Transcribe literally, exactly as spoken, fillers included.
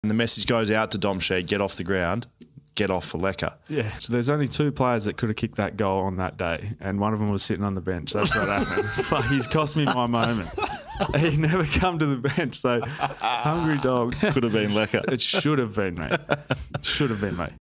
And the message goes out to Dom Sheed, get off the ground, get off for Lecca. Yeah, so there's only two players that could have kicked that goal on that day, and one of them was sitting on the bench. That's what happened. But he's cost me my moment. He never come to the bench, so hungry dog. Could have been Lecca. It should have been, mate. Should have been, mate.